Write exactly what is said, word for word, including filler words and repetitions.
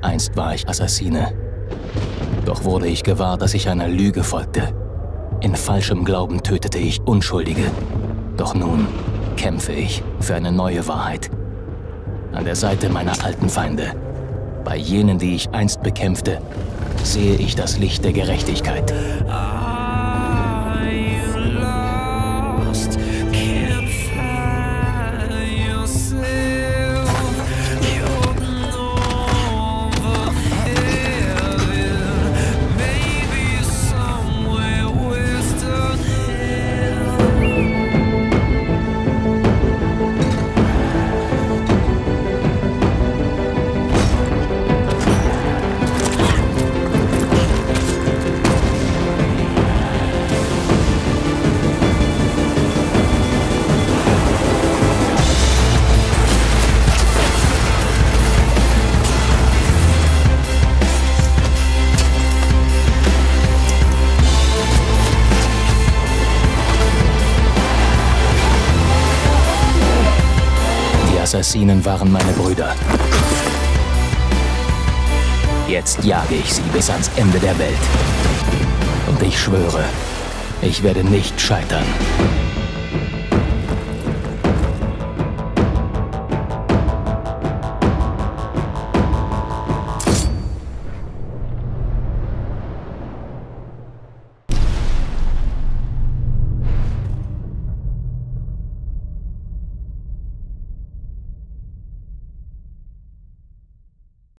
Einst war ich Assassine. Doch wurde ich gewahr, dass ich einer Lüge folgte. In falschem Glauben tötete ich Unschuldige. Doch nun kämpfe ich für eine neue Wahrheit. An der Seite meiner alten Feinde. Bei jenen, die ich einst bekämpfte, sehe ich das Licht der Gerechtigkeit. Assassinen waren meine Brüder. Jetzt jage ich sie bis ans Ende der Welt. Und ich schwöre, ich werde nicht scheitern.